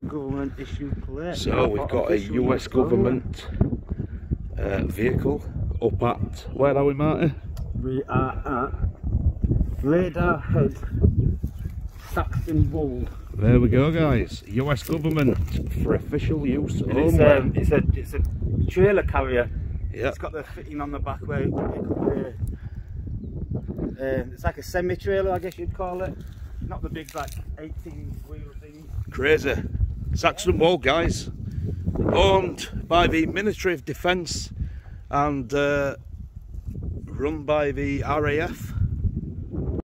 Government issued plate. So we've got a US government vehicle up at, where are we, Marty? We are at Radar Head, Staxton, Wold. There we go, guys. US government for official use only. It's a trailer carrier. Yeah. It's got the fitting on the back where it can pick up it's like a semi-trailer, I guess you'd call it. Not the big like 18-wheel thing. Crazy. Saxon Wold, guys. Owned by the Ministry of Defence and run by the RAF.